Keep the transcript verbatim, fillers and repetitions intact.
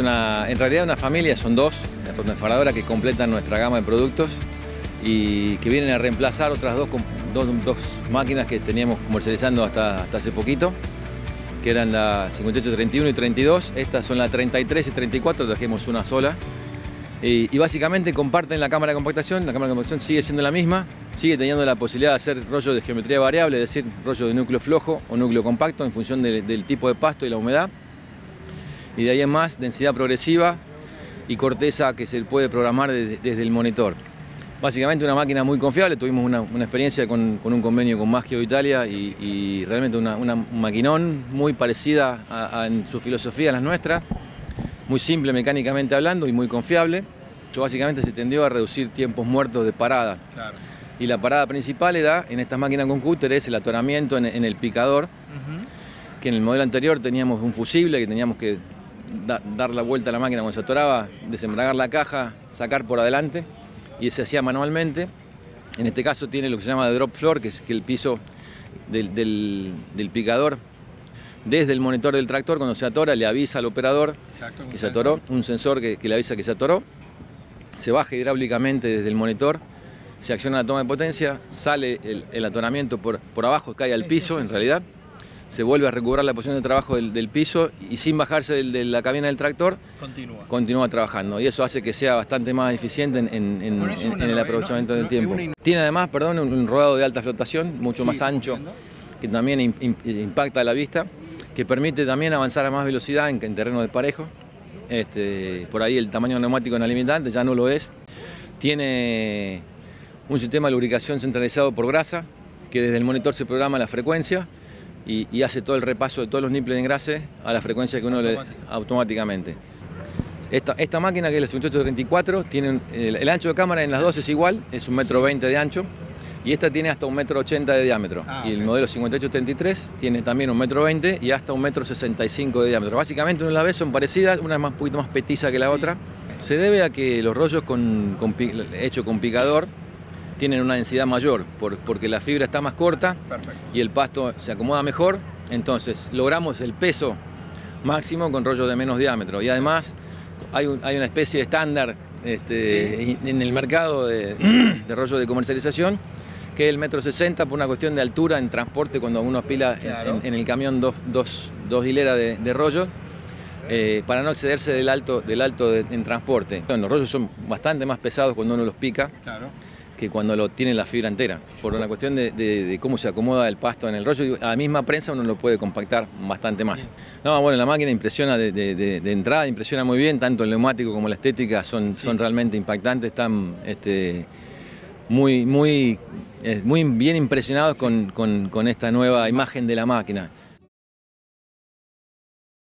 una, en realidad una familia, son dos, la tornefardora que completan nuestra gama de productos y que vienen a reemplazar otras dos, dos, dos máquinas que teníamos comercializando hasta, hasta hace poquito, que eran la cincuenta y ocho treinta y uno y treinta y dos, estas son la treinta y tres y treinta y cuatro, trajimos una sola. Y, y básicamente comparten la cámara de compactación, la cámara de compactación sigue siendo la misma, sigue teniendo la posibilidad de hacer rollo de geometría variable, es decir, rollo de núcleo flojo o núcleo compacto en función de, del tipo de pasto y la humedad. Y de ahí en más, densidad progresiva y corteza que se puede programar desde, desde el monitor. Básicamente una máquina muy confiable, tuvimos una, una experiencia con, con un convenio con Maggio Italia y, y realmente una, una maquinón muy parecida a, a, en su filosofía a las nuestras. Muy simple mecánicamente hablando y muy confiable. Esto básicamente se tendió a reducir tiempos muertos de parada. Claro. Y la parada principal era, en estas máquinas con cúter, es el atoramiento en, en el picador, uh-huh. que en el modelo anterior teníamos un fusible, que teníamos que da, dar la vuelta a la máquina cuando se atoraba, desembragar la caja, sacar por adelante, y se hacía manualmente. En este caso tiene lo que se llama de drop floor, que es que el piso del, del, del picador, desde el monitor del tractor, cuando se atora, le avisa al operador Exacto, que se atoró, un sensor que, que le avisa que se atoró, se baja hidráulicamente desde el monitor, se acciona la toma de potencia, sale el, el atoramiento por, por abajo, cae al piso en realidad, se vuelve a recuperar la posición de trabajo del, del piso y sin bajarse del, de la cabina del tractor, continúa. continúa trabajando. Y eso hace que sea bastante más eficiente en, en, en, bueno, en, en el aprovechamiento no, del no, tiempo. Una... Tiene además, perdón, un, un rodado de alta flotación, mucho sí, más ancho, entiendo. que también in, in, impacta a la vista, que permite también avanzar a más velocidad en, en terreno desparejo. Este, por ahí el tamaño neumático no es limitante, ya no lo es. Tiene un sistema de lubricación centralizado por grasa, que desde el monitor se programa la frecuencia y, y hace todo el repaso de todos los nipples de engrase a la frecuencia que uno le automáticamente. Esta, esta máquina, que es la cincuenta y ocho treinta y cuatro, tiene el, el ancho de cámara en las dos es igual, es un metro veinte de ancho. Y esta tiene hasta un metro ochenta de diámetro. Ah, y el okay. modelo cincuenta y ocho treinta y tres tiene también un metro veinte y hasta un metro sesenta y cinco de diámetro. Básicamente una de las veces son parecidas, una es más, un poquito más petiza que la sí. otra. Se debe a que los rollos con, con, hechos con picador tienen una densidad mayor, por, porque la fibra está más corta Perfecto. y el pasto se acomoda mejor. Entonces logramos el peso máximo con rollos de menos diámetro. Y además hay, un, hay una especie de estándar este, sí. en el mercado de, de rollos de comercialización, que es el metro sesenta por una cuestión de altura en transporte, cuando uno apila claro. en, en el camión dos, dos, dos hileras de, de rollos, eh, para no excederse del alto, del alto de, en transporte. Bueno, los rollos son bastante más pesados cuando uno los pica claro. que cuando lo tiene la fibra entera, por una cuestión de, de, de cómo se acomoda el pasto en el rollo. A la misma prensa uno lo puede compactar bastante más. No, bueno, la máquina impresiona de, de, de, de entrada, impresiona muy bien, tanto el neumático como la estética son, sí. son realmente impactantes, están este, muy, muy, muy bien impresionados sí. con, con, con esta nueva imagen de la máquina.